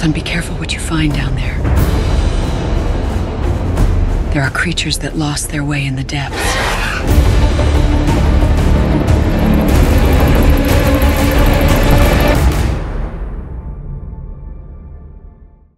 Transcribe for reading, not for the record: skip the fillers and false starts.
Son, be careful what you find down there. There are creatures that lost their way in the depths.